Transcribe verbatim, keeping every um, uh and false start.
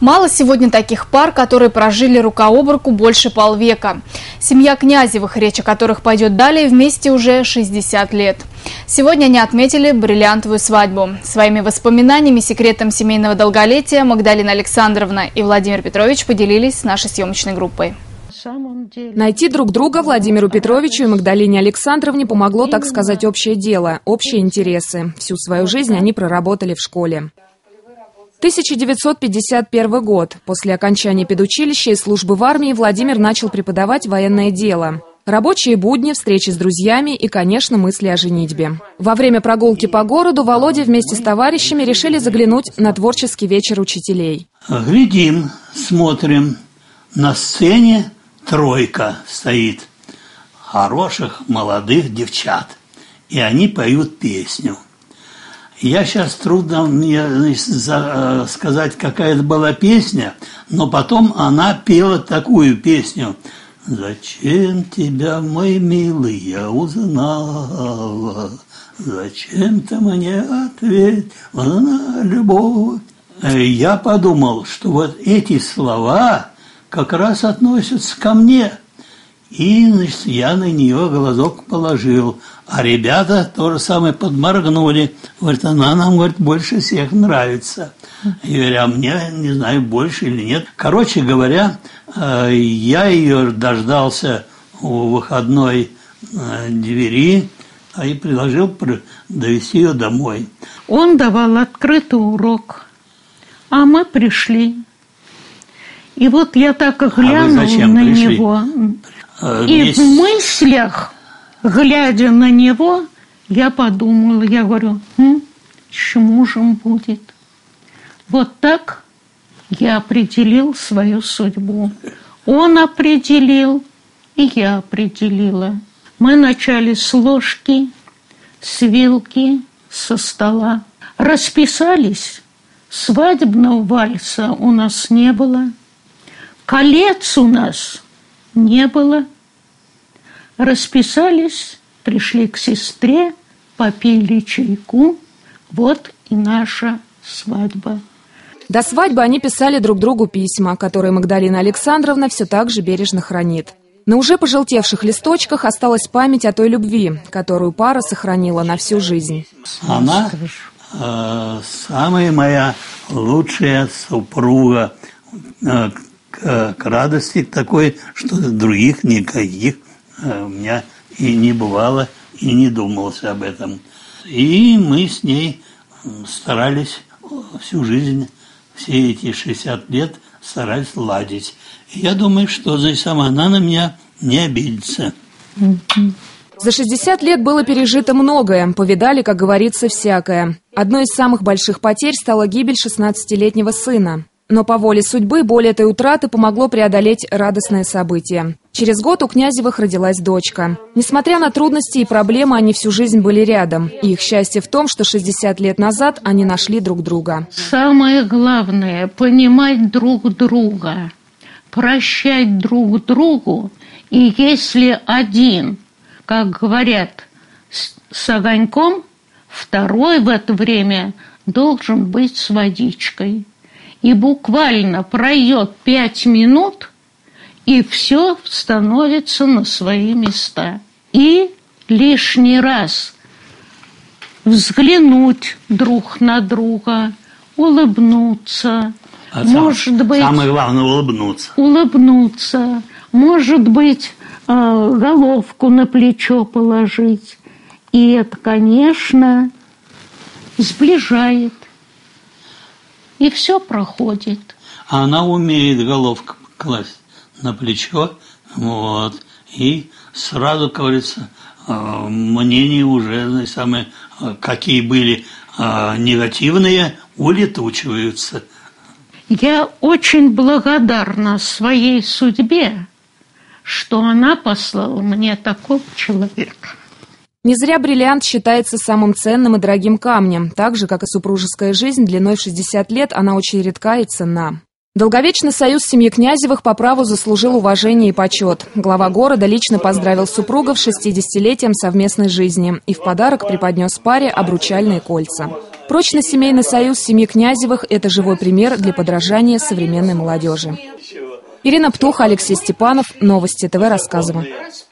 Мало сегодня таких пар, которые прожили рука об руку больше полвека. Семья Князевых, речь о которых пойдет далее, вместе уже шестьдесят лет. Сегодня они отметили бриллиантовую свадьбу. Своими воспоминаниями, секретом семейного долголетия Магдалина Александровна и Владимир Петрович поделились с нашей съемочной группой. Найти друг друга Владимиру Петровичу и Магдалине Александровне помогло, так сказать, общее дело, общие интересы. Всю свою жизнь они проработали в школе. тысяча девятьсот пятьдесят первый год. После окончания педучилища и службы в армии Владимир начал преподавать военное дело. Рабочие будни, встречи с друзьями и, конечно, мысли о женитьбе. Во время прогулки по городу Володя вместе с товарищами решили заглянуть на творческий вечер учителей. Глядим, смотрим. На сцене тройка стоит хороших молодых девчат. И они поют песню. Я сейчас трудно мне сказать, какая это была песня, но потом она пела такую песню. «Зачем тебя, мой милый, я узнала? Зачем ты мне ответила на любовь?» Я подумал, что вот эти слова как раз относятся ко мне. И, значит, я на нее глазок положил. А ребята то же самое подморгнули. Говорят, она нам, говорит, больше всех нравится. Я говорю, а мне, не знаю, больше или нет. Короче говоря, я ее дождался у выходной двери и предложил довести ее домой. Он давал открытый урок, а мы пришли. И вот я так и глянул а на пришли? него. И Вместе... в мыслях, глядя на него, я подумала, я говорю, хм, с мужем будет. Вот так я определил свою судьбу. Он определил, и я определила. Мы начали с ложки, с вилки, со стола. Расписались. Свадебного вальса у нас не было. Колец у нас не было. Расписались, пришли к сестре, попили чайку. Вот и наша свадьба. До свадьбы они писали друг другу письма, которые Магдалина Александровна все так же бережно хранит. На уже пожелтевших листочках осталась память о той любви, которую пара сохранила на всю жизнь. Она э, самая моя лучшая супруга. Э, к, к радости такой, что других никаких э, у меня и не бывало, и не думалось об этом. И мы с ней старались всю жизнь, все эти шестьдесят лет старались ладить. И я думаю, что здесь сама она на меня не обидится. За шестьдесят лет было пережито многое, повидали, как говорится, всякое. Одной из самых больших потерь стала гибель шестнадцатилетнего сына. Но по воле судьбы боль этой утраты помогло преодолеть радостное событие. Через год у Князевых родилась дочка. Несмотря на трудности и проблемы, они всю жизнь были рядом. И их счастье в том, что шестьдесят лет назад они нашли друг друга. Самое главное – понимать друг друга, прощать друг другу. И если один, как говорят, с огоньком, второй в это время должен быть с водичкой. И буквально пройдет пять минут, и все становится на свои места. И лишний раз взглянуть друг на друга, улыбнуться. А может сам, быть, самое главное – улыбнуться. Улыбнуться. Может быть, головку на плечо положить. И это, конечно, сближает. И все проходит. А она умеет головку класть на плечо, вот, и сразу, как говорится, мнения уже самые, какие были негативные, улетучиваются. Я очень благодарна своей судьбе, что она послала мне такого человека. Не зря бриллиант считается самым ценным и дорогим камнем. Так же, как и супружеская жизнь, длиной в шестьдесят лет она очень редка и ценна. Долговечный союз семьи Князевых по праву заслужил уважение и почет. Глава города лично поздравил супругов с шестидесятилетием совместной жизни и в подарок преподнес паре обручальные кольца. Прочный семейный союз семьи Князевых – это живой пример для подражания современной молодежи. Ирина Птуха, Алексей Степанов. Новости ТВ рассказываем.